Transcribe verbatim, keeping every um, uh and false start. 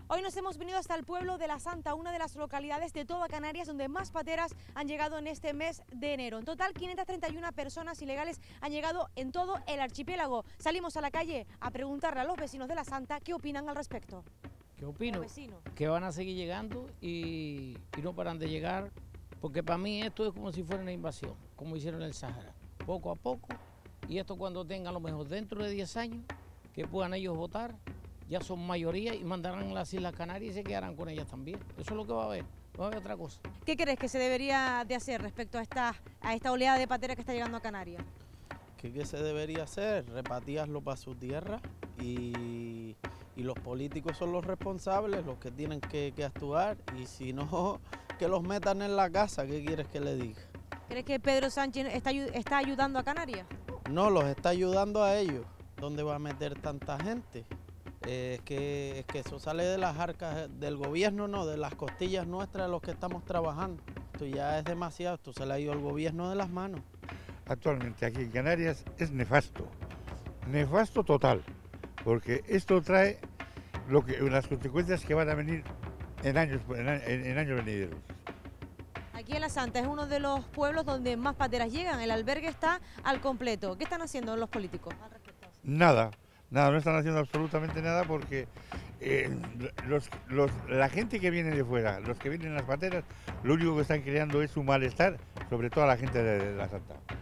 Hoy nos hemos venido hasta el pueblo de La Santa, una de las localidades de toda Canarias donde más pateras han llegado en este mes de enero. En total, quinientas treinta y una personas ilegales han llegado en todo el archipiélago. Salimos a la calle a preguntarle a los vecinos de La Santa qué opinan al respecto. ¿Qué opino? Que van a seguir llegando y, y no paran de llegar, porque para mí esto es como si fuera una invasión, como hicieron en el Sahara, poco a poco, y esto cuando tengan a lo mejor dentro de diez años, que puedan ellos votar, ya son mayoría y mandarán a las Islas Canarias y se quedarán con ellas también. Eso es lo que va a haber, no va a haber otra cosa. ¿Qué crees que se debería de hacer respecto a esta, a esta oleada de pateras que está llegando a Canarias? ¿Qué, qué se debería hacer? Repatriarlo para su tierra y, y los políticos son los responsables, los que tienen que, que actuar, y si no, que los metan en la casa. ¿Qué quieres que le diga? ¿Crees que Pedro Sánchez está, está ayudando a Canarias? No, los está ayudando a ellos. ¿Dónde va a meter tanta gente? Eh, es, que, es que eso sale de las arcas del gobierno, no, de las costillas nuestras de los que estamos trabajando. Esto ya es demasiado, esto se le ha ido al gobierno de las manos. Actualmente aquí en Canarias es nefasto, nefasto total, porque esto trae lo que, las consecuencias que van a venir en años, en, en, en años venideros. Aquí en La Santa es uno de los pueblos donde más pateras llegan, el albergue está al completo. ¿Qué están haciendo los políticos al respecto? Nada, nada, no están haciendo absolutamente nada porque eh, los, los, la gente que viene de fuera, los que vienen en las pateras, lo único que están creando es un malestar sobre toda la gente de, de La Santa.